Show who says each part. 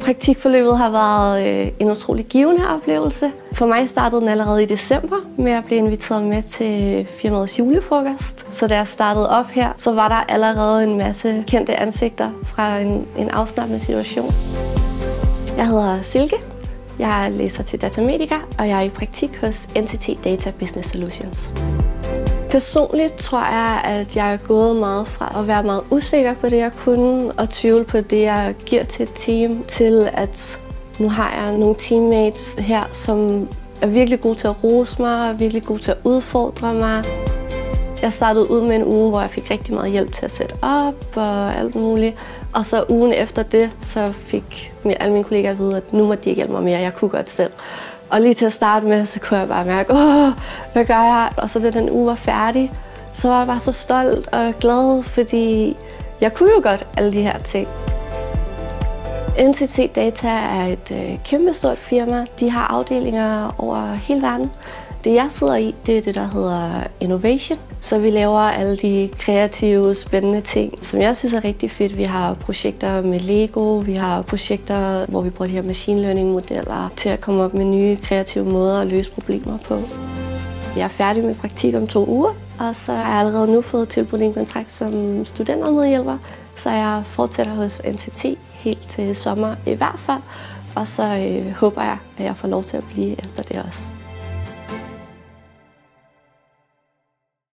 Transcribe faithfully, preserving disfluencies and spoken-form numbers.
Speaker 1: Praktikforløbet har været øh, en utrolig givende oplevelse. For mig startede den allerede i december med at blive inviteret med til firmaets julefrokost. Så da jeg startede op her, så var der allerede en masse kendte ansigter fra en, en afslappende situation. Jeg hedder Silke. Jeg læser til datamediker, og jeg er i praktik hos N T T Data Business Solutions. Personligt tror jeg, at jeg er gået meget fra at være meget usikker på det, jeg kunne, og tvivle på det, jeg giver til et team, til at nu har jeg nogle teammates her, som er virkelig gode til at rose mig, og virkelig gode til at udfordre mig. Jeg startede ud med en uge, hvor jeg fik rigtig meget hjælp til at sætte op og alt muligt. Og så ugen efter det, så fik alle mine kollegaer at vide, at nu må de ikke hjælpe mig mere, jeg kunne godt selv. Og lige til at starte med, så kunne jeg bare mærke, åh, hvad gør jeg? Og så da den uge var færdig, så var jeg bare så stolt og glad, fordi jeg kunne jo godt alle de her ting. N T T Data er et øh, kæmpestort firma. De har afdelinger over hele verden. Det jeg sidder i, det er det, der hedder Innovation. Så vi laver alle de kreative, spændende ting, som jeg synes er rigtig fedt. Vi har projekter med Lego, vi har projekter, hvor vi bruger de her machine learning modeller til at komme op med nye kreative måder at løse problemer på. Jeg er færdig med praktik om to uger, og så har jeg allerede nu fået tilbudt en kontrakt som studentermedhjælper, så jeg fortsætter hos N T T helt til sommer i hvert fald, og så øh, håber jeg, at jeg får lov til at blive efter det også.